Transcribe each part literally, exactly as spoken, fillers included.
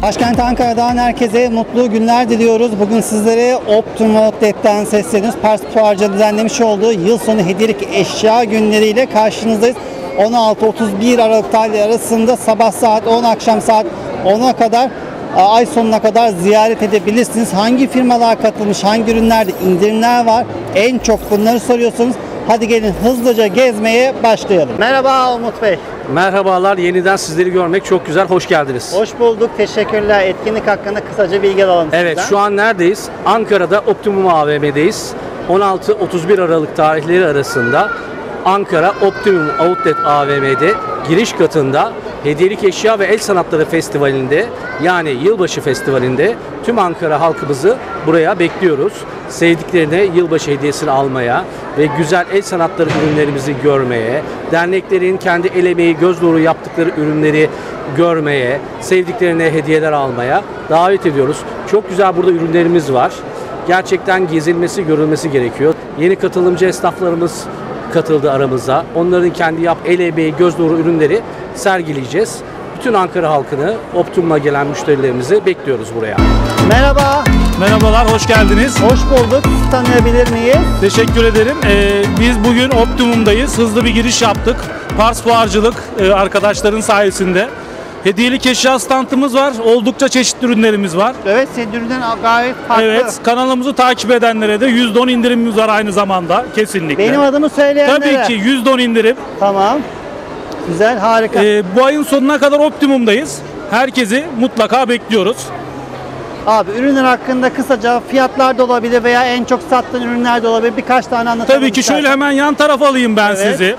Başkent Ankara'dan herkese mutlu günler diliyoruz. Bugün sizlere Optimum Outlet'ten sesleniyoruz. Pars Fuarcı düzenlemiş olduğu yıl sonu hediyelik eşya günleriyle karşınızdayız. on altı otuz bir Aralık tarihleri arasında sabah saat on, akşam saat ona kadar, ay sonuna kadar ziyaret edebilirsiniz. Hangi firmalar katılmış, hangi ürünlerde indirimler var, en çok bunları soruyorsunuz. Hadi gelin hızlıca gezmeye başlayalım. Merhaba Umut Bey. Merhabalar, yeniden sizleri görmek çok güzel, hoş geldiniz. Hoş bulduk, teşekkürler. Etkinlik hakkında kısaca bilgi alalım Evet, sizden. şu an neredeyiz? Ankara'da Optimum A V M'deyiz. on altı otuz bir Aralık tarihleri arasında Ankara Optimum Outlet A V M'de giriş katında Hediyelik Eşya ve El Sanatları Festivali'nde, yani Yılbaşı Festivali'nde tüm Ankara halkımızı buraya bekliyoruz. Sevdiklerine yılbaşı hediyesini almaya ve güzel el sanatları ürünlerimizi görmeye, derneklerin kendi el emeği, göz nuru yaptıkları ürünleri görmeye, sevdiklerine hediyeler almaya davet ediyoruz. Çok güzel burada ürünlerimiz var. Gerçekten gezilmesi, görülmesi gerekiyor. Yeni katılımcı esnaflarımız katıldı aramıza. Onların kendi yap, el emeği, göz nuru ürünleri sergileyeceğiz. Bütün Ankara halkını, Optimum'a gelen müşterilerimizi bekliyoruz buraya. Merhaba. Merhabalar, hoş geldiniz. Hoş bulduk. Sizi tanıyabilir miyiz? Teşekkür ederim. Ee, biz bugün Optimum'dayız. Hızlı bir giriş yaptık. Pars Fuarcılık e, arkadaşların sayesinde. Hediyelik eşya standımız var. Oldukça çeşitli ürünlerimiz var. Evet, senin üründen gayet farklı. Evet, kanalımızı takip edenlere de yüzde on indirimimiz var aynı zamanda. Kesinlikle. Benim adımı söyleyenlere. Tabii ki yüzde on indirim. Tamam. Güzel, harika. Ee, bu ayın sonuna kadar Optimum'dayız. Herkesi mutlaka bekliyoruz. Abi ürünler hakkında kısaca fiyatlar da olabilir veya en çok sattığın ürünler de olabilir. Birkaç tane anlatalım. Tabii ki istersen. şöyle hemen yan tarafa alayım ben Evet. sizi.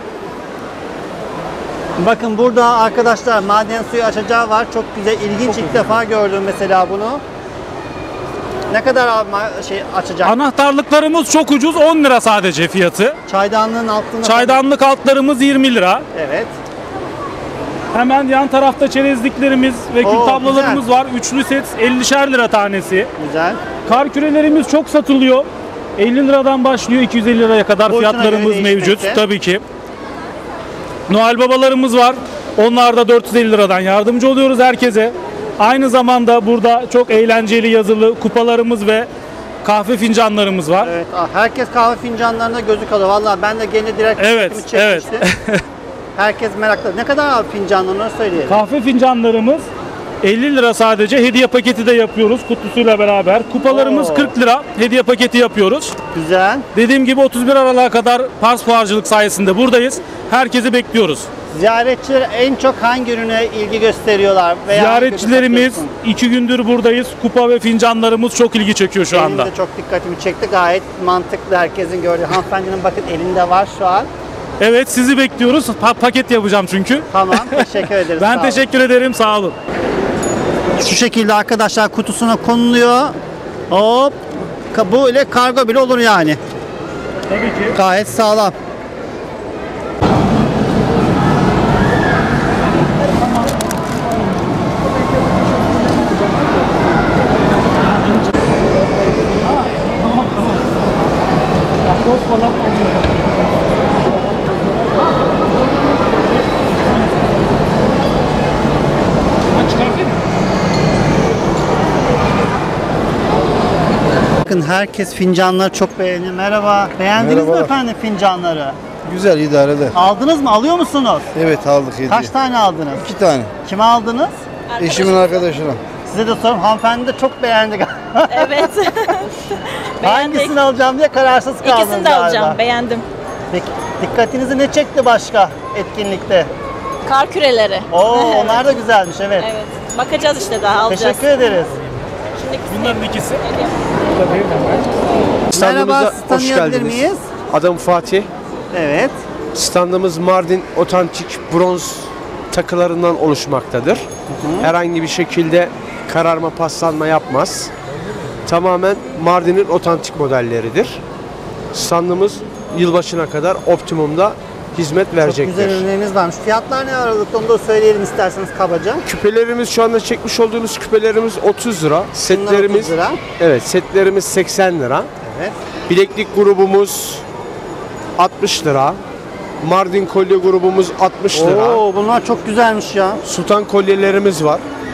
Bakın burada arkadaşlar maden suyu açacağı var. Çok güzel, ilginç. Çok ilk güzel. Defa gördüm mesela bunu. Ne kadar şey açacak? Anahtarlıklarımız çok ucuz, on lira sadece fiyatı. Çaydanlığın altında. Çaydanlık altlarımız yirmi lira. Evet. Hemen yan tarafta çerezliklerimiz ve kül Oo, tablolarımız güzel. var. Üçlü set ellişer lira tanesi. Güzel. Kar kürelerimiz çok satılıyor. elli liradan başlıyor, iki yüz elli liraya kadar Boyutuna fiyatlarımız göre mevcut. değişmekte. Tabii ki. Noel babalarımız var. Onlar da dört yüz elli liradan yardımcı oluyoruz herkese. Aynı zamanda burada çok eğlenceli yazılı kupalarımız ve kahve fincanlarımız var. Evet, herkes kahve fincanlarına gözü kalıyor. Vallahi ben de gene direkt Evet, evet. Herkes meraklı. Ne kadar abi fincanlarını söyleyelim. Kahve fincanlarımız elli lira sadece. Hediye paketi de yapıyoruz kutusuyla beraber. Kupalarımız Oo. kırk lira. Hediye paketi yapıyoruz. Güzel. Dediğim gibi otuz bir Aralık'a kadar Pars Fuarcılık sayesinde buradayız. Herkesi bekliyoruz. Ziyaretçiler en çok hangi ürüne ilgi gösteriyorlar? Veya Ziyaretçilerimiz iki gündür buradayız. Kupa ve fincanlarımız çok ilgi çekiyor şu anda. Benim de çok dikkatimi çekti. Gayet mantıklı, herkesin gördüğü. Hanımefendinin bakın elinde var şu an. Evet, sizi bekliyoruz. Pa- paket yapacağım çünkü. Tamam, teşekkür ederiz. Ben sağ teşekkür ederim. Sağ olun. olun. Şu şekilde arkadaşlar kutusuna konuluyor. Hop. Bu ile kargo bile olur yani. Tabii ki. Gayet sağlam. Bakın herkes fincanları çok beğeniyor. Merhaba. Beğendiniz Merhabalar. mi efendim fincanları? Güzel, idare eder. Aldınız mı? Alıyor musunuz? Evet, aldık hediye. Kaç tane aldınız? İki tane. Kime aldınız? Eşimin arkadaşına. Size de sorayım. Hanımefendi de çok beğendi galiba. Evet. Beğendik. Hangisini alacağım diye kararsız kaldınız İkisini de galiba. alacağım. Beğendim. Peki dikkatinizi ne çekti başka etkinlikte? Kar küreleri. Oo, onlar da güzelmiş, evet. Evet. Bakacağız işte, daha alacağız. Teşekkür ederiz. Şimdi ikisini Bunların ikisi. vereyim. Merhaba, Standımıza sizi hoş tanıyabilir geldiniz. miyiz? Adım Fatih. Evet. Standımız Mardin otantik bronz takılarından oluşmaktadır. Herhangi bir şekilde kararma, paslanma yapmaz. Tamamen Mardin'in otantik modelleridir. Standımız yılbaşına kadar Optimum'da hizmet Çok verecektir. güzel ürünleriniz varmış. Fiyatlar ne aralıkta, onu da söyleyelim isterseniz kabaca. Küpelerimiz, şu anda çekmiş olduğunuz küpelerimiz otuz lira. Setlerimiz otuz lira. Evet, setlerimiz seksen lira. Evet. Bileklik grubumuz altmış lira. Mardin kolye grubumuz altmış lira. Oo, bunlar çok güzelmiş ya. Sultan kolyelerimiz var.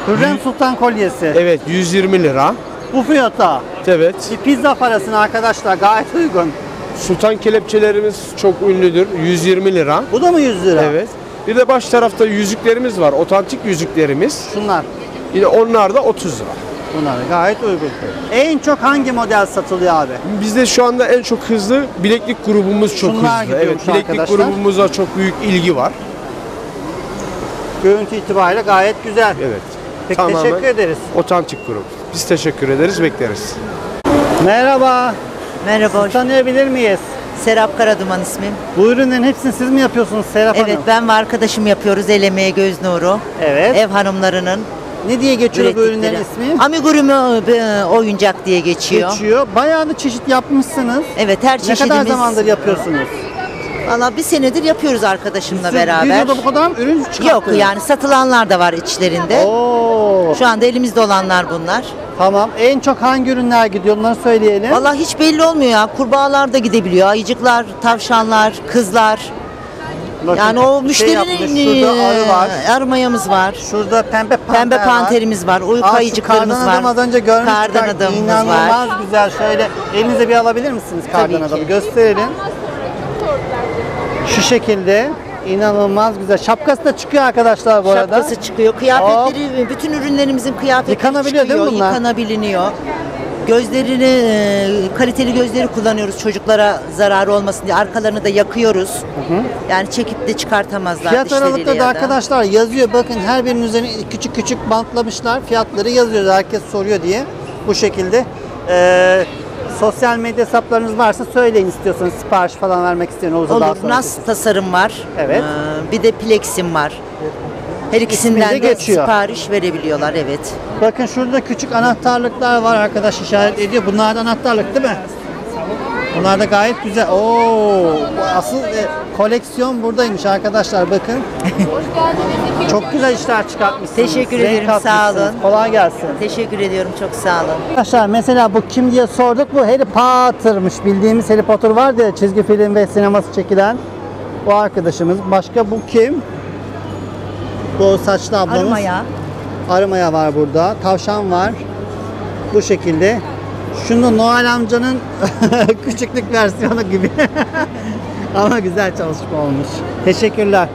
Hürrem Sultan kolyesi. Evet, yüz yirmi lira. Bu fiyata. Evet. Bir pizza parasına arkadaşlar gayet uygun. Sultan kelepçelerimiz çok ünlüdür. yüz yirmi lira. Bu da mı yüz lira? Evet. Bir de baş tarafta yüzüklerimiz var. Otantik yüzüklerimiz. Şunlar. Yine onlar da otuz lira. Bunlar gayet uygun. En çok hangi model satılıyor abi? Bizde şu anda en çok hızlı bileklik grubumuz çok Şunlar hızlı. Evet, gidiyormuş bileklik arkadaşlar. grubumuza çok büyük ilgi var. Görüntü itibariyle gayet güzel. Evet. Peki Tamamen teşekkür ederiz. Otantik grup. Biz teşekkür ederiz, bekleriz. Merhaba. Merhaba, hoş- Sizi tanıyabilir miyiz? Serap Karaduman ismim. Bu ürünlerin hepsini siz mi yapıyorsunuz Serap Evet, Hanım? ben ve arkadaşım yapıyoruz el emeği göz nuru. Evet. Ev hanımlarının Ne diye geçiyor bu ürettikleri. ürünlerin ismi? Amigurumi e, oyuncak diye geçiyor. Geçiyor. Bayağı da çeşit yapmışsınız. Evet, her Ne çeşidimiz. kadar zamandır yapıyorsunuz? Valla bir senedir yapıyoruz arkadaşımla Siz beraber. Bir yılda bu kadar mı ürün çıkarttınız? Yok yani satılanlar da var içlerinde. Oo. Şu anda elimizde olanlar bunlar. Tamam. En çok hangi ürünler gidiyor onları söyleyelim. Valla hiç belli olmuyor ya. Kurbağalar da gidebiliyor. Ayıcıklar, tavşanlar, kızlar. Bakın, Yani o şey müşterinin yapmış, şurada arı var. e, arı mayamız var. Şurada pembe panter Pembe var. panterimiz var. Uyku Aa, şu ayıcıklarımız kardan var. adam az önce görmüştük. Kardan Bak, adamımız İnanılmaz var. güzel. Şöyle elinize bir alabilir misiniz kardan Tabii ki. adamı? Gösterelim. Şu şekilde. İnanılmaz güzel. Şapkası da çıkıyor arkadaşlar bu arada. Şapkası çıkıyor. Kıyafetleri, bütün ürünlerimizin kıyafetleri Yıkanabiliyor çıkıyor. değil mi bunlar? Yıkanabiliyor. Gözlerini, e, kaliteli gözleri kullanıyoruz çocuklara zararı olmasın diye. Arkalarını da yakıyoruz. Yani çekip de çıkartamazlar Fiyat dişleriyle aralıkları da ya da. arkadaşlar yazıyor. Bakın her birinin üzerine küçük küçük bantlamışlar. Fiyatları yazıyor. Herkes soruyor diye. Bu şekilde. Ee, sosyal medya hesaplarınız varsa söyleyin istiyorsanız sipariş falan vermek isteyen olursa daha Olur. sonra. Nas tasarım var. Evet. Ee, bir de Plexim var. Her İsmi ikisinden de de geçiyor. sipariş verebiliyorlar, evet. Bakın şurada küçük anahtarlıklar var arkadaş işaret ediyor. Bunlar da anahtarlık değil mi? Bunlar da gayet güzel. Oo, bu asıl e, koleksiyon buradaymış arkadaşlar bakın. Çok güzel işler çıkartmışsınız. Teşekkür Renk ederim, katmışsınız. sağ olun. Kolay gelsin. Teşekkür ediyorum, çok sağ olun. Arkadaşlar mesela bu kim diye sorduk. Bu Harry Potter'mış. Bildiğimiz Harry Potter vardı ya çizgi film ve sineması çekilen. Bu arkadaşımız. Başka bu kim? Bu saçlı ablamız. Arımaya. Arımaya var burada. Tavşan var. Bu şekilde. Şunu Noel amcanın küçüklük versiyonu gibi. Ama güzel çalışma olmuş. Teşekkürler.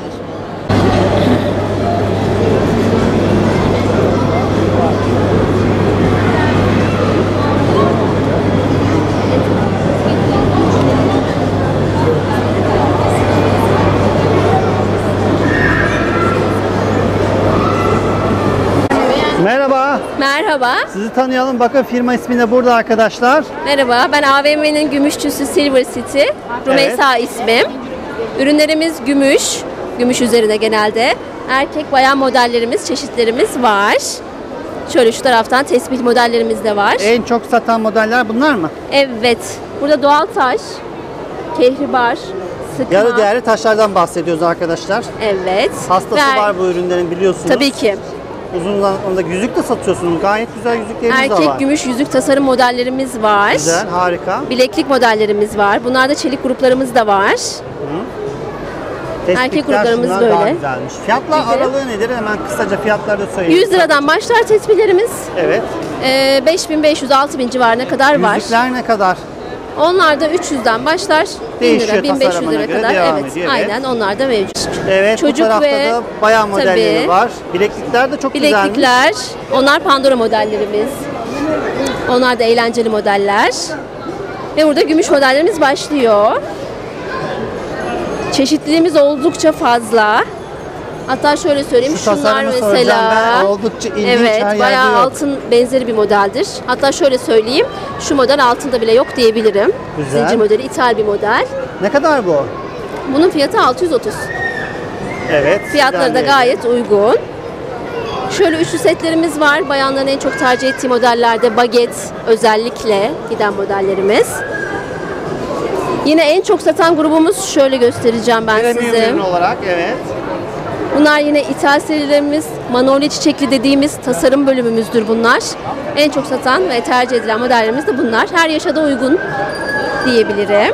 Merhaba. Merhaba. Sizi tanıyalım. Bakın firma ismi de burada arkadaşlar. Merhaba. Ben A V M'nin gümüşçüsü Silver City. Rümeysa ismim. Ürünlerimiz gümüş. Gümüş üzerine genelde. Erkek bayan modellerimiz, çeşitlerimiz var. Şöyle şu taraftan tespih modellerimiz de var. En çok satan modeller bunlar mı? Evet. Burada doğal taş, kehribar, sıkma. Yarı değerli taşlardan bahsediyoruz arkadaşlar. Evet. Hastası Ve var bu ürünlerin biliyorsunuz. Tabii ki. Uzun zamanda yüzük de satıyorsunuz. Gayet güzel yüzükleriniz de var. Erkek gümüş yüzük tasarım modellerimiz var. Güzel, harika. Bileklik modellerimiz var. Bunlarda çelik gruplarımız da var. Tespitler, erkek gruplarımız şunlar böyle. Daha güzelmiş. Fiyatlar Güzel. aralığı nedir? Hemen kısaca fiyatları da söyleyin. yüz liradan başlar tespihlerimiz. Evet. Ee, beş bin beş yüz altı bin civarına kadar var. Yüzükler ne kadar? Onlar da üç yüzden başlar. bin Değişiyor lira, bin beş yüz tasarımına lira göre kadar. devam Evet, ediyor, evet. aynen onlar da mevcut. Evet, Çocuk bu tarafta ve- da bayağı modelleri Tabii. var. Bileklikler de çok güzelmiş. Bileklikler, onlar Pandora modellerimiz. Onlar da eğlenceli modeller. Ve burada gümüş modellerimiz başlıyor. Çeşitliliğimiz oldukça fazla. Hatta şöyle söyleyeyim, Şu şunlar tasarımı soracağım mesela. ben. Oldukça ilginç, Evet, her yerde bayağı yok. altın benzeri bir modeldir. Hatta şöyle söyleyeyim, şu model altında bile yok diyebilirim. Güzel. Zincir modeli, ithal bir model. Ne kadar bu? Bunun fiyatı altı yüz otuz. Evet. Fiyatları da güzel gayet uygun. Şöyle üçlü setlerimiz var. Bayanların en çok tercih ettiği modellerde baget özellikle giden modellerimiz. Yine en çok satan grubumuz şöyle göstereceğim ben Premium size. ürün olarak evet. Bunlar yine ithal serilerimiz. Manolya çiçekli dediğimiz tasarım bölümümüzdür bunlar. En çok satan ve tercih edilen modellerimiz de bunlar. Her yaşa da uygun diyebilirim.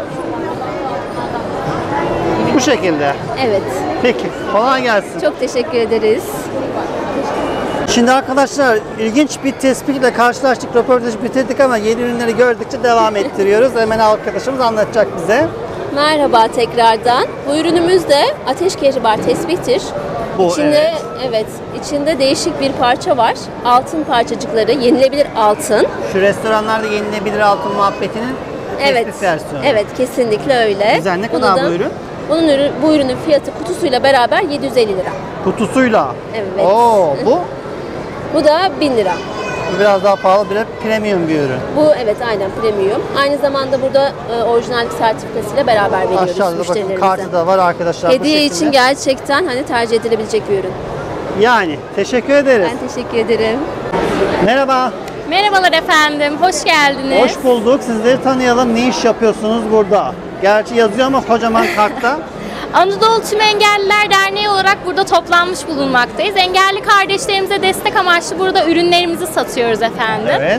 Bu şekilde. Evet. Peki. Kolay gelsin. Çok teşekkür ederiz. Şimdi arkadaşlar ilginç bir tespitle karşılaştık, röportajı bitirdik ama yeni ürünleri gördükçe devam ettiriyoruz. Hemen arkadaşımız anlatacak bize. Merhaba tekrardan. Bu ürünümüz de ateş kehribar tespihtir. Bu, içinde evet. içinde değişik bir parça var. Altın parçacıkları, yenilebilir altın. Şu restoranlarda yenilebilir altın muhabbetinin Evet. tespih versiyonu. Evet, kesinlikle öyle. Güzel. Ne Bunu kadar da- bu ürün? Bunun ürün, bu ürünün fiyatı kutusuyla beraber yedi yüz elli lira. Kutusuyla. Evet. Oo, bu Bu da bin lira. bu biraz daha pahalı, bir premium bir ürün. Bu evet aynen premium. Aynı zamanda burada e, orijinallik sertifikasıyla beraber veriyoruz Aşağıda bakın müşterilerimize. kartı da var arkadaşlar. bu Hediye şekilde. için gerçekten hani tercih edilebilecek bir ürün. Yani teşekkür ederiz. Ben teşekkür ederim. Merhaba. Merhabalar efendim, hoş geldiniz. Hoş bulduk. Sizleri tanıyalım. Ne iş yapıyorsunuz burada? Gerçi yazıyor ama kocaman kartta. Anadolu Tüm Engelliler Derneği olarak burada toplanmış bulunmaktayız. Engelli kardeşlerimize destek amaçlı burada ürünlerimizi satıyoruz efendim. Evet.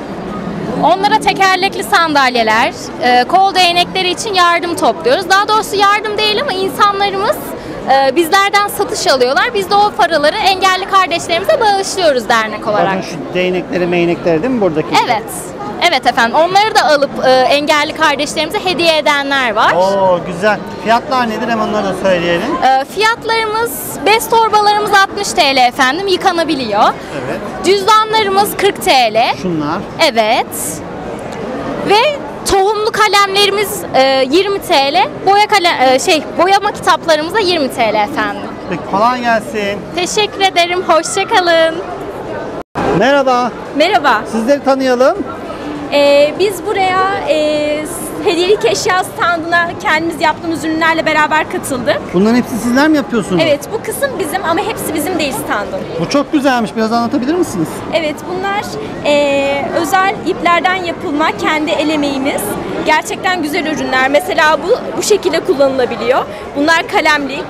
Onlara tekerlekli sandalyeler, e, kol değnekleri için yardım topluyoruz. Daha doğrusu yardım değil ama insanlarımız e, bizlerden satış alıyorlar. Biz de o paraları engelli kardeşlerimize bağışlıyoruz dernek olarak. Bakın şu değnekleri meynekleri değil mi buradaki? Evet. Evet efendim. Onları da alıp e, engelli kardeşlerimize hediye edenler var. Oo güzel. Fiyatlar nedir? Hemen onları da söyleyelim. E, fiyatlarımız, bez torbalarımız altmış T L efendim, yıkanabiliyor. Evet. Cüzdanlarımız kırk T L. Şunlar. Evet. Ve tohumlu kalemlerimiz e, yirmi T L. Boya kalem e, şey boyama kitaplarımız da yirmi T L efendim. Peki kolay gelsin. Teşekkür ederim. Hoşça kalın. Merhaba. Merhaba. Sizleri tanıyalım. Ee, biz buraya e, hediyelik eşya standına kendimiz yaptığımız ürünlerle beraber katıldık. Bunların hepsi sizler mi yapıyorsunuz? Evet, bu kısım bizim ama hepsi bizim değil standın. Bu çok güzelmiş. Biraz anlatabilir misiniz? Evet, bunlar e, özel iplerden yapılma kendi el emeğimiz. Gerçekten güzel ürünler. Mesela bu bu şekilde kullanılabiliyor. Bunlar kalemlik.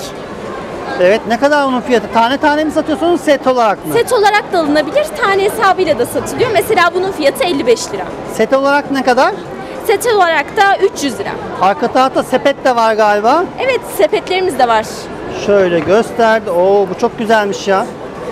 Evet. Ne kadar onun fiyatı? Tane tane mi satıyorsunuz, set olarak mı? Set olarak da alınabilir, tane hesabıyla da satılıyor. Mesela bunun fiyatı elli beş lira. Set olarak ne kadar? Set olarak da üç yüz lira. Arka tarafta sepet de var galiba. Evet, sepetlerimiz de var. Şöyle gösterdi. Oo bu çok güzelmiş ya.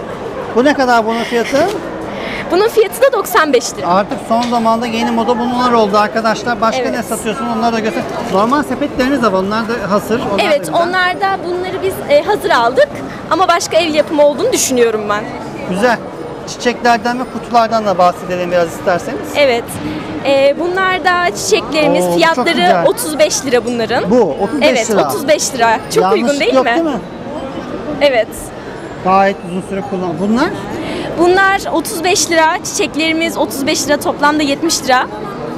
Bu ne kadar bunun fiyatı? Bunun fiyatı da doksan beş lira. Artık son zamanda yeni moda bunlar oldu arkadaşlar. Başka Evet. ne satıyorsun onları da göster. Normal sepetleriniz de var. Onlar da hazır. Onlar Evet, da güzel. onlar da bunları biz e, hazır aldık ama başka el yapımı olduğunu düşünüyorum ben. Güzel. Çiçeklerden ve kutulardan da bahsedelim biraz isterseniz. Evet, e, bunlar da çiçeklerimiz. Oo, bu çok Fiyatları güzel. otuz beş lira bunların. Bu otuz beş Evet, lira. otuz beş lira. Çok Yanlışlık uygun değil yok mi? değil mi? Evet. Gayet uzun süre kullan. Bunlar? Bunlar otuz beş lira. Çiçeklerimiz otuz beş lira. Toplamda yetmiş lira.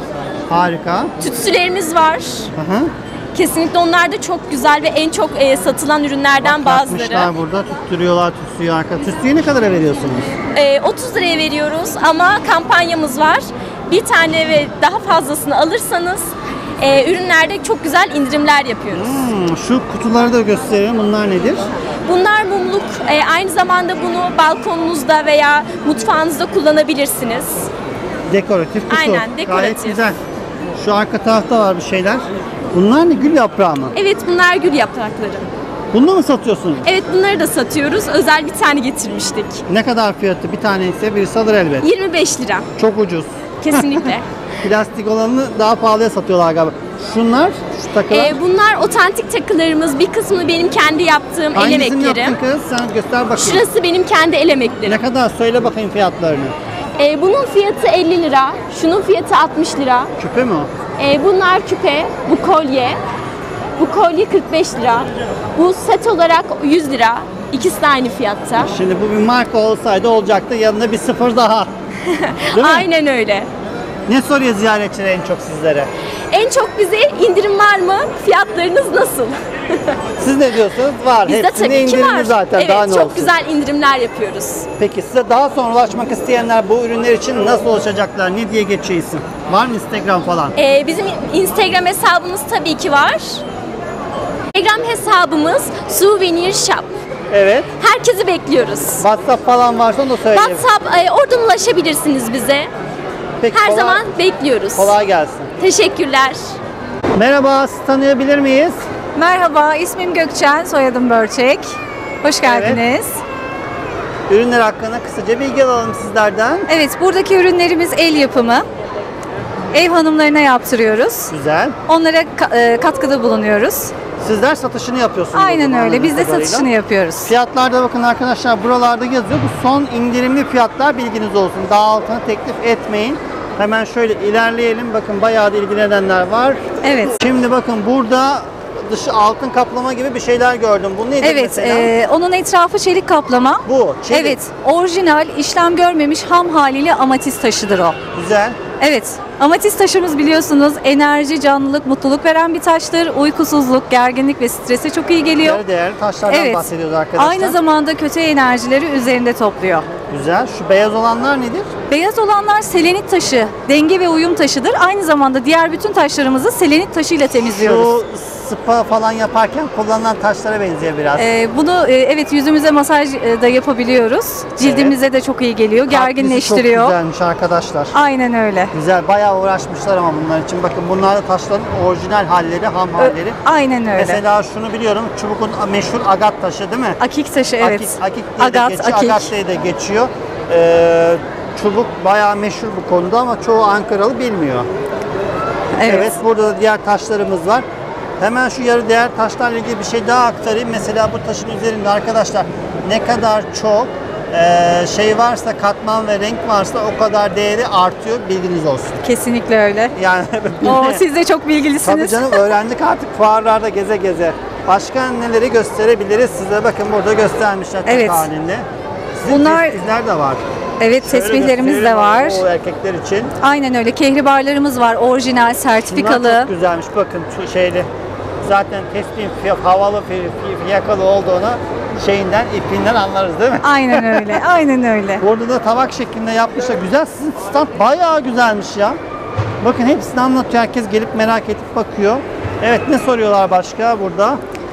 Harika. Tütsülerimiz var. Hı hı. Kesinlikle onlar da çok güzel ve en çok e, satılan ürünlerden bazıları. Takmışlar burada tutturuyorlar tütsüyü arka. Tütsüyü ne kadara veriyorsunuz? E, otuz liraya veriyoruz ama kampanyamız var. Bir tane ve daha fazlasını alırsanız e, ürünlerde çok güzel indirimler yapıyoruz. Hmm, şu kutuları da gösterelim. Bunlar nedir? Bunlar mumluk. E, aynı zamanda bunu balkonunuzda veya mutfağınızda kullanabilirsiniz. Dekoratif kutu. Aynen, dekoratif. Gayet güzel. Şu arka tarafta var bir şeyler. Bunlar ne? Gül yaprağı mı? Evet, bunlar gül yaprakları. Bunu mı satıyorsunuz? Evet, bunları da satıyoruz. Özel bir tane getirmiştik. Ne kadar fiyatı? Bir tane ise birisi alır elbet. yirmi beş lira. Çok ucuz. Kesinlikle. Plastik olanını daha pahalıya satıyorlar galiba. Şunlar, şu takılar. Ee, bunlar otantik takılarımız. Bir kısmı benim kendi yaptığım el Hangisini emeklerim. yaptın kız? Sen göster bakayım. Şurası benim kendi el emeklerim. Ne kadar? Söyle bakayım fiyatlarını. Ee, bunun fiyatı elli lira. Şunun fiyatı altmış lira. Küpe mi o? Ee, bunlar küpe. Bu kolye. Bu kolye kırk beş lira. Bu set olarak yüz lira. İkisi de aynı fiyatta. Şimdi bu bir marka olsaydı olacaktı. Yanında bir sıfır daha. Değil mi? Aynen öyle. Ne soruyor ziyaretçiler en çok sizlere? En çok bize indirim var mı? Fiyatlarınız nasıl? Siz ne diyorsunuz? Var. Bizde Hepsinde tabii ki indirimli var. zaten. Evet, daha ne çok olsun? güzel indirimler yapıyoruz. Peki size daha sonra ulaşmak isteyenler bu ürünler için nasıl ulaşacaklar? Ne diye geçiyor isim? Var mı Instagram falan? Ee, bizim Instagram hesabımız tabii ki var. Instagram hesabımız Souvenir Shop. Evet. Herkesi bekliyoruz. WhatsApp falan varsa onu da söyleyin. WhatsApp, e, oradan ulaşabilirsiniz bize. Peki, Her kolay- zaman bekliyoruz. Kolay gelsin. Teşekkürler. Merhaba, sizi tanıyabilir miyiz? Merhaba, ismim Gökçen, soyadım Börçek. Hoş geldiniz. Ürünler hakkında kısaca bilgi alalım sizlerden. Evet, buradaki ürünlerimiz el yapımı. Ev hanımlarına yaptırıyoruz. Güzel. Onlara ka- e, katkıda bulunuyoruz. Sizler satışını yapıyorsunuz. Aynen o zaman öyle. Biz de anladığım satışını kadarıyla. yapıyoruz. Fiyatlarda bakın arkadaşlar, buralarda yazıyor. Bu son indirimli fiyatlar, bilginiz olsun. Daha altına teklif etmeyin. Hemen şöyle ilerleyelim. Bakın bayağı da ilgilenenler var. Evet. Şimdi bakın burada dışı altın kaplama gibi bir şeyler gördüm. Bu nedir Evet, mesela? e, onun etrafı çelik kaplama. Bu çelik. Evet, orijinal, işlem görmemiş ham haliyle amatist taşıdır o. Güzel. Evet, amatist taşımız biliyorsunuz enerji, canlılık, mutluluk veren bir taştır. Uykusuzluk, gerginlik ve strese çok iyi geliyor. Yarı değerli taşlardan Evet. bahsediyoruz arkadaşlar. Aynı zamanda kötü enerjileri üzerinde topluyor. Güzel. Şu beyaz olanlar nedir? Beyaz olanlar selenit taşı, denge ve uyum taşıdır. Aynı zamanda diğer bütün taşlarımızı selenit taşıyla temizliyoruz. Şu spa falan yaparken kullanılan taşlara benziyor biraz. Ee, bunu e, evet yüzümüze masaj e, da yapabiliyoruz. Cildimize de çok iyi geliyor, Kaplisi gerginleştiriyor. çok güzelmiş arkadaşlar. Aynen öyle. Güzel, bayağı uğraşmışlar ama bunlar için. Bakın bunlar da taşların orijinal halleri, ham halleri. Aynen öyle. Mesela şunu biliyorum, çubukun meşhur agat taşı değil mi? Akik taşı, evet. Akik, akik diye Agat, de geçiyor, akik. agat diye de geçiyor. Ee, çubuk bayağı meşhur bu konuda ama çoğu Ankaralı bilmiyor. Evet. Evet, burada da diğer taşlarımız var. Hemen şu yarı değer taşlarla ilgili bir şey daha aktarayım. Mesela bu taşın üzerinde arkadaşlar ne kadar çok e, şey varsa, katman ve renk varsa o kadar değeri artıyor. Bilginiz olsun. Kesinlikle öyle. Yani Oo, siz de çok bilgilisiniz. Tabii canım, öğrendik artık fuarlarda geze geze. Başka neleri gösterebiliriz size? Bakın burada göstermişler tak Evet. halinde. Sizin Bunlar- tespihler de var. Evet, Şöyle tespihlerimiz de gösterelim var. O erkekler için. Aynen öyle. Kehribarlarımız var. Orijinal, Bunlar sertifikalı. çok güzelmiş. Bakın şu şeyli. Zaten tespihin fiy- havalı, fiy- fiy- fiyakalı olduğunu şeyinden, ipinden anlarız değil mi? Aynen öyle. Aynen öyle. Burada da tabak şeklinde yapmışlar. Güzel. Sizin stand bayağı güzelmiş ya. Bakın hepsini anlatıyor. Herkes gelip merak edip bakıyor. Evet, ne soruyorlar başka burada?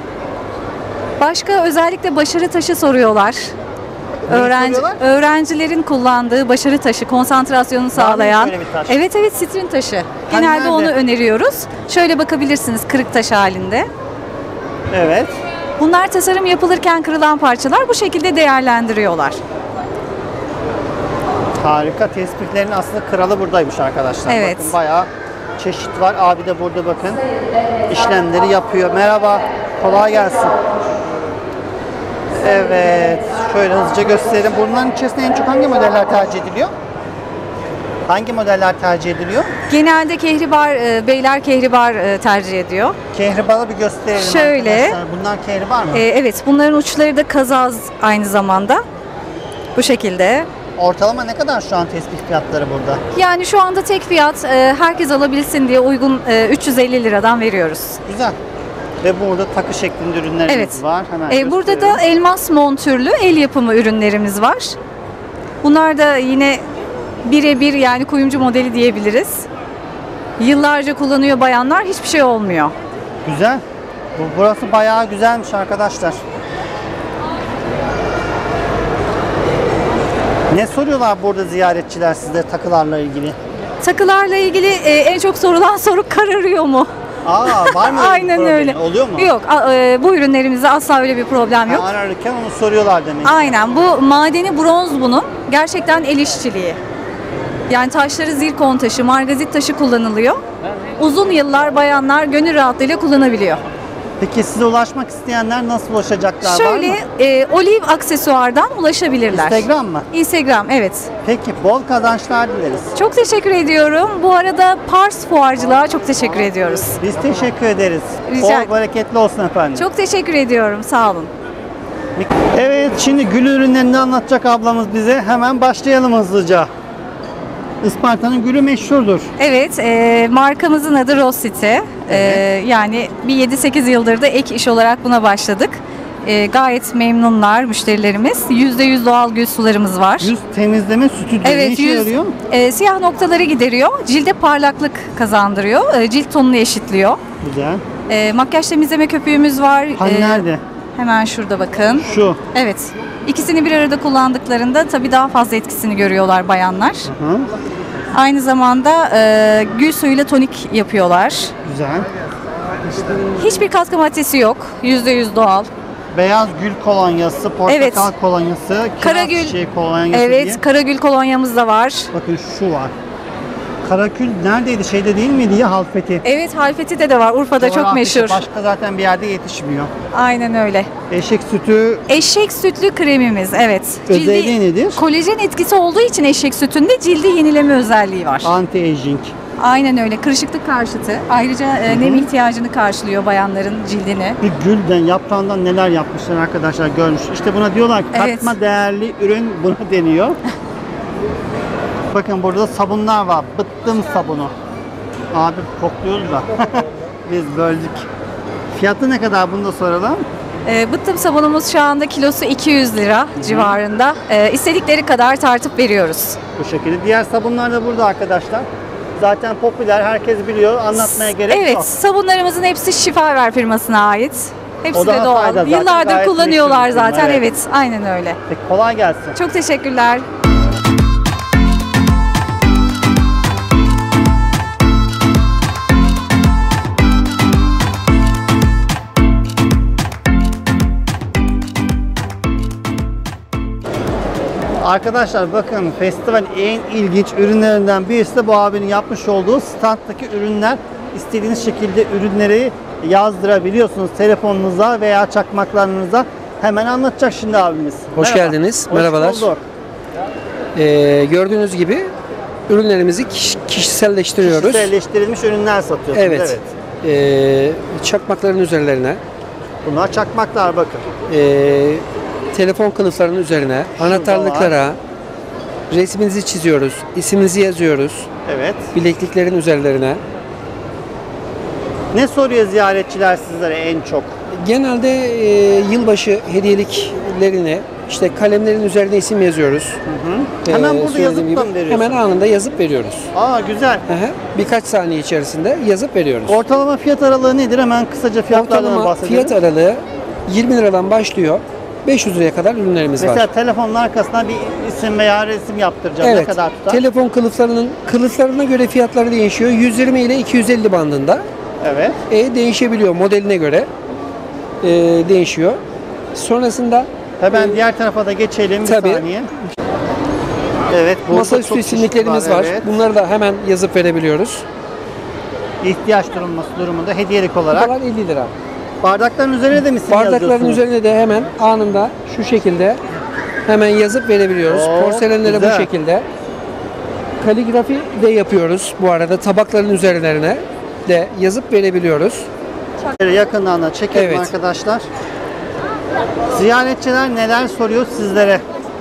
Başka özellikle başarı taşı soruyorlar. Neyi Öğrenci, soruyorlar? öğrencilerin kullandığı başarı taşı, konsantrasyonu mı sağlayan. böyle bir taş? Evet evet, sitrin taşı. Hani Genelde nerede? onu öneriyoruz. Şöyle bakabilirsiniz, kırık taş halinde. Evet. Bunlar tasarım yapılırken kırılan parçalar, bu şekilde değerlendiriyorlar. Harika. Tespihlerin aslında kralı buradaymış arkadaşlar. Evet. Bakın bayağı çeşit var. Abi de burada bakın işlemleri yapıyor. Merhaba. Kolay gelsin. Evet. Şöyle hızlıca gösterelim. Bunların içerisinde en çok hangi modeller tercih ediliyor? Hangi modeller tercih ediliyor? Genelde kehribar, e, beyler kehribar e, tercih ediyor. Kehribarı bir gösterelim Şöyle. arkadaşlar. Bunlar kehribar mı? E, evet, bunların uçları da kazaz aynı zamanda. Bu şekilde. Ortalama ne kadar şu an tespih fiyatları burada? Yani şu anda tek fiyat, e, herkes alabilsin diye uygun, e, üç yüz elli liradan veriyoruz. Güzel. Ve burada takı şeklinde ürünlerimiz Evet. var. Hemen E, burada gösterelim. da elmas montürlü el yapımı ürünlerimiz var. Bunlar da yine birebir, yani kuyumcu modeli diyebiliriz. Yıllarca kullanıyor bayanlar, hiçbir şey olmuyor. Güzel. Bu, burası bayağı güzelmiş arkadaşlar. Ne soruyorlar burada ziyaretçiler size takılarla ilgili? Takılarla ilgili e, en çok sorulan soru kararıyor mu? Aa, var mı öyle bir Aynen problemi? öyle. Oluyor mu? Yok, a- e, bu ürünlerimizde asla öyle bir problem yok. Ha, ararken onu soruyorlar demek. Aynen, bu madeni bronz bunun. Gerçekten el işçiliği. Yani taşları zirkon taşı, margazit taşı kullanılıyor. Uzun yıllar bayanlar gönül rahatlığıyla kullanabiliyor. Peki size ulaşmak isteyenler nasıl ulaşacaklar, var mı? Şöyle e, oliv aksesuardan ulaşabilirler. Instagram mı? Instagram, evet. Peki, bol kazançlar dileriz. Çok teşekkür ediyorum. Bu arada Pars Fuarcılığa çok teşekkür ediyoruz. Biz teşekkür ederiz. Rica- Bol bereketli olsun efendim. Çok teşekkür ediyorum. Sağ olun. Evet, şimdi gül ürünlerini anlatacak ablamız bize. Hemen başlayalım hızlıca. Isparta'nın gülü meşhurdur. Evet, e, markamızın adı Rose City. E, yani bir yedi sekiz yıldır da ek iş olarak buna başladık. E, gayet memnunlar müşterilerimiz. yüzde yüz doğal gül sularımız var. Yüz temizleme sütü diyor. Ne Evet, işe yüz, yarıyor? e, siyah noktaları gideriyor. Cilde parlaklık kazandırıyor. E, cilt tonunu eşitliyor. Güzel. E, makyaj temizleme köpüğümüz var. Hani E, nerede? Hemen şurada bakın. Şu. Evet. İkisini bir arada kullandıklarında tabii daha fazla etkisini görüyorlar bayanlar. Hı. Aynı zamanda e, gül suyuyla tonik yapıyorlar. Güzel. Hiçbir katkı maddesi yok. yüzde yüz doğal. Beyaz gül kolonyası, portakal Evet. kolonyası, kiraz Karagül. çiçeği kolonyası Evet, diye. Karagül kolonyamız da var. Bakın şu var. Karakül neredeydi? Şeyde değil miydi ya, Halfeti? Evet, Halfeti'de de var. Urfa'da çok Coğrafyası meşhur. Başka zaten bir yerde yetişmiyor. Aynen öyle. Eşek sütü Eşek sütlü kremimiz, evet. özelliği nedir? Kolajen etkisi olduğu için eşek sütünde cildi yenileme özelliği var. Anti-aging. Aynen öyle. Kırışıklık karşıtı. Ayrıca e, nem ihtiyacını karşılıyor bayanların cildine. Bir gülden, yaprağından neler yapmışlar arkadaşlar, görmüş. İşte buna diyorlar ki Evet. katma değerli ürün, buna deniyor. Bakın burada sabunlar var. Bıttım sabunu. Abi kokluyoruz da. Biz böldük. Fiyatı ne kadar, bunu da soralım. E, bıttım sabunumuz şu anda kilosu iki yüz lira civarında. E, istedikleri kadar tartıp veriyoruz. Bu şekilde. Diğer sabunlar da burada arkadaşlar. Zaten popüler, herkes biliyor. Anlatmaya gerek Evet, yok. sabunlarımızın hepsi Şifaver firmasına ait. Hepsi O de daha doğal. fayda zaten, Yıllardır gayet kullanıyorlar meşhur bir firma, zaten. evet. Evet, aynen öyle. Peki, kolay gelsin. Çok teşekkürler. Arkadaşlar bakın, festival en ilginç ürünlerinden birisi de bu abinin yapmış olduğu standdaki ürünler. İstediğiniz şekilde ürünleri yazdırabiliyorsunuz telefonunuza veya çakmaklarınıza. Hemen anlatacak şimdi abimiz. Hoş Merhaba. geldiniz, Hoş merhabalar. bulduk. Ee, gördüğünüz gibi ürünlerimizi kiş- kişiselleştiriyoruz. Kişiselleştirilmiş ürünler satıyorsunuz. Evet. Ee, çakmakların üzerlerine, Bunlar çakmaklar bakın. ee, telefon kılıflarının üzerine, anahtarlıklara resminizi çiziyoruz, isminizi yazıyoruz. Evet. Bilekliklerin üzerlerine. Ne soruyor ziyaretçiler sizlere en çok? Genelde ee, yılbaşı hediyeliklerini, işte kalemlerin üzerine isim yazıyoruz. Hı hı. Hemen burada söylediğim yazıp gibi da mı veriyorsunuz? Hemen anında yazıp veriyoruz. Aa, güzel. Hı hı. Birkaç saniye içerisinde yazıp veriyoruz. Ortalama fiyat aralığı nedir? Hemen kısaca fiyatlardan Ortalama bahsedelim. fiyat aralığı yirmi liradan başlıyor. beş yüz liraya kadar ürünlerimiz Mesela var. telefonun arkasına bir isim veya resim yaptıracağım. Evet. Ne kadar tutar? Telefon kılıflarının kılıflarına göre fiyatları değişiyor. yüz yirmi ile iki yüz elli bandında. Evet. E, değişebiliyor modeline göre. E, değişiyor. Sonrasında Hemen e, diğer tarafa da geçelim bir tabii. saniye. Evet. burada masaüstü çok isimliklerimiz çeşit var. Evet. Bunları da hemen yazıp verebiliyoruz. İhtiyaç durulması durumunda hediyelik olarak. Bunlar elli lira. Bardakların üzerine de mi isim Bardakların yazıyorsunuz? üzerine de hemen anında şu şekilde hemen yazıp verebiliyoruz. Oo, Porselenlere bu güzel. şekilde. Kaligrafi de yapıyoruz bu arada. Tabakların üzerlerine de yazıp verebiliyoruz. Yakından da çekelim Evet. arkadaşlar. Ziyaretçiler neler soruyor sizlere?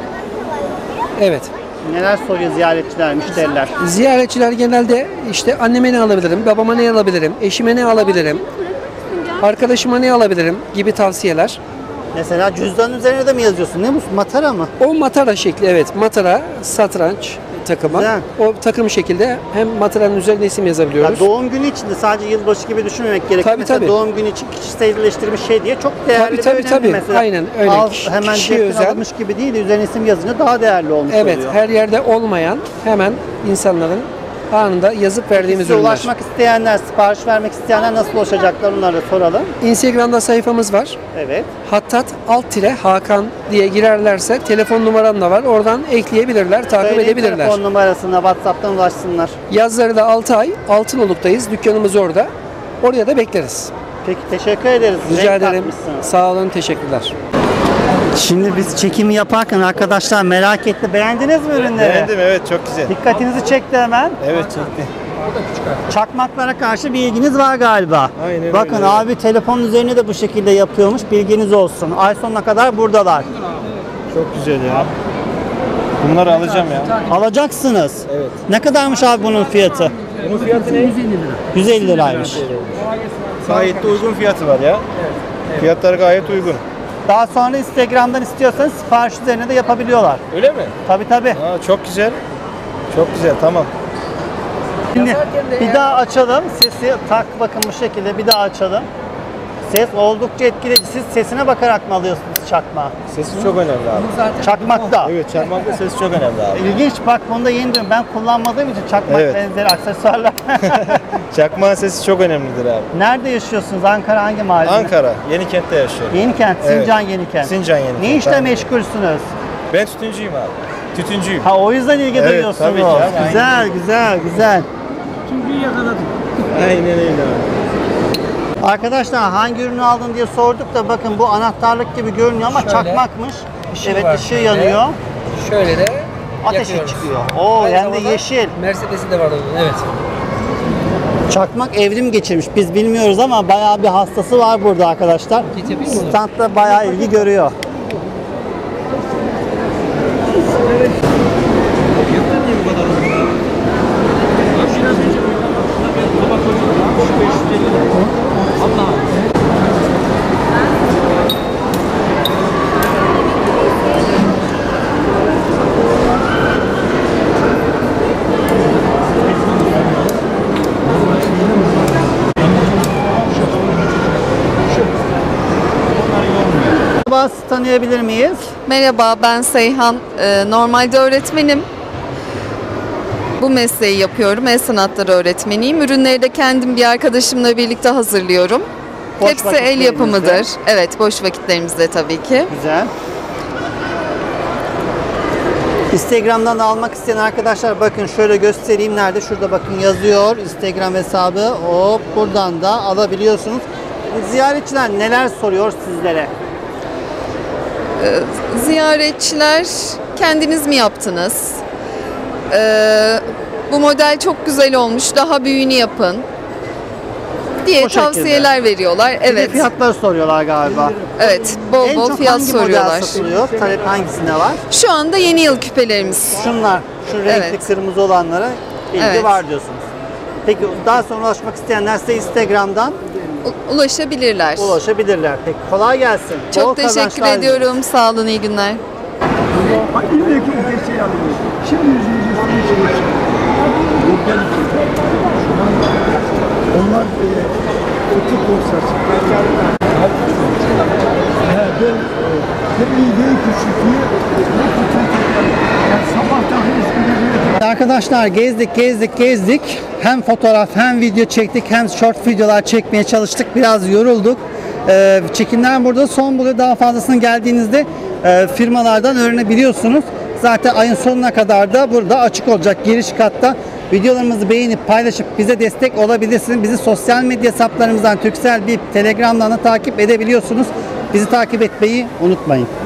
Evet. Neler soruyor ziyaretçiler, müşteriler? Ziyaretçiler genelde işte anneme ne alabilirim, babama ne alabilirim, eşime ne alabilirim, arkadaşıma ne alabilirim gibi tavsiyeler. Mesela cüzdan üzerine de mi yazıyorsun? Ne bu? Matara mı? O matara şekli, evet, matara, satranç takımı. Güzel. O takım şekilde hem mataranın üzerine isim yazabiliyoruz. Ya doğum günü için de sadece yılbaşı gibi düşünmemek gerekiyor. Tabii, Mesela tabii. doğum günü için kişiselleştirilmiş şey diye çok değerli Tabii, ve tabii, önemli tabii. mesela. Aynen öyle. Al, Kişi- hemen kişiye cepten özel. alınmış gibi değil de üzerine isim yazınca daha değerli olmuş Evet, oluyor. her yerde olmayan hemen insanların anında yazıp verdiğimiz Size ürünler. ulaşmak isteyenler, sipariş vermek isteyenler nasıl ulaşacaklar, onları da soralım. Instagram'da sayfamız var. Evet. Hattat alt tire Hakan diye girerlerse telefon numaram da var. Oradan ekleyebilirler, takip Söyleyin edebilirler. telefon numarasına, WhatsApp'tan ulaşsınlar. Yazları da altı ay Altınoluk'tayız. Dükkanımız orada. Oraya da bekleriz. Peki, teşekkür ederiz. Rica Renk ederim. katmışsınız. Sağ olun, teşekkürler. Şimdi biz çekimi yaparken arkadaşlar merak etti. Beğendiniz mi ürünleri? Beğendim, evet, çok güzel. Dikkatinizi çekti hemen. Evet, çekti. Çakmaklara karşı bir ilginiz var galiba. Aynen Bakın öyle, abi telefonun üzerine de bu şekilde yapıyormuş. Bilginiz olsun. Ay sonuna kadar buradalar. Çok güzel ya. Bunları alacağım ya. Alacaksınız. Evet. Ne kadarmış abi bunun fiyatı? Bunun fiyatı ne? yüz elli lira. yüz elli liraymış. Gayet de uygun fiyatı var ya. Fiyatları gayet uygun. Daha sonra Instagram'dan istiyorsanız sipariş üzerine de yapabiliyorlar. Öyle mi? Tabii tabii. Aa, çok güzel. Çok güzel, tamam. Şimdi bir daha açalım. Sesi tak, bakın bu şekilde bir daha açalım. Ses oldukça etkileyici. Siz sesine bakarak mı alıyorsunuz çakma? Sesi çok önemli abi. Çakmakta. Evet, çakmakta sesi çok önemli abi. İlginç, bak bunu da yeni diyorum. Ben kullanmadığım için çakmak Evet. benzeri aksesuarlar. Çakmağın sesi çok önemlidir abi. Nerede yaşıyorsunuz? Ankara hangi mahallede? Ankara, Yenikent'te yaşıyorum. Yenikent, Evet. Sincan Yenikent. Sincan Yenikent. Ne işle Aynen. meşgulsünüz? Ben tütüncüyüm abi. Tütüncüyüm. Ha, o yüzden ilgi Evet, duyuyorsunuz. tabii ki abi, Güzel, aynen. güzel, güzel. Aynen öyle abi. Arkadaşlar hangi ürünü aldın diye sorduk da bakın bu anahtarlık gibi görünüyor ama Şöyle, çakmakmış. ışığı Evet, var ışığı şöyle. yanıyor. Şöyle de Ateşi yakıyoruz. çıkıyor. Oo, Aynı hem de zamanda yeşil. Mercedes'i de var onun, evet. Çakmak evrim geçirmiş. Biz bilmiyoruz ama bayağı bir hastası var burada arkadaşlar. Git yapayım mı? Standta bayağı ilgi görüyor. Merhaba, sizi tanıyabilir miyiz? Merhaba, ben Seyhan. Ee, normalde öğretmenim. Bu mesleği yapıyorum. El sanatları öğretmeniyim. Ürünleri de kendim bir arkadaşımla birlikte hazırlıyorum. Boş Hepsi el vakitlerinizde. yapımıdır. Evet, boş vakitlerimizde tabii ki. Güzel. Instagram'dan da almak isteyen arkadaşlar bakın şöyle göstereyim. Nerede? Şurada bakın yazıyor. Instagram hesabı. Hop, buradan da alabiliyorsunuz. Ziyaretçiler neler soruyor sizlere? Ee, ziyaretçiler kendiniz mi yaptınız? Ee, bu model çok güzel olmuş. Daha büyüğünü yapın diye O şekilde. tavsiyeler veriyorlar. Bir de Evet. fiyatları soruyorlar galiba. Evet, bol En bol çok fiyat hangi soruyorlar. model satılıyor? Talep hangisinde var? Şu anda yeni yıl küpelerimiz. Şunlar, şu renkli Evet. kırmızı olanlara ilgi Evet. var diyorsunuz. Peki daha sonra ulaşmak isteyenler size Instagram'dan U- ulaşabilirler. ulaşabilirler. Peki kolay gelsin. Çok Bol teşekkür kazançlar diliyorum. ediyorum. Sağ olun, iyi günler. Onlar kutu borsası. Ben hem iyi değil küçük ne kutu yani sabahtan hiç Arkadaşlar gezdik gezdik gezdik. Hem fotoğraf hem video çektik hem short videolar çekmeye çalıştık. Biraz yorulduk. Ee, çekimler burada son buluyor. Daha fazlasını geldiğinizde e, firmalardan öğrenebiliyorsunuz. Zaten ayın sonuna kadar da burada açık olacak giriş katta. Videolarımızı beğenip paylaşıp bize destek olabilirsiniz. Bizi sosyal medya hesaplarımızdan Turkcell Bip, Telegram'dan da takip edebiliyorsunuz. Bizi takip etmeyi unutmayın.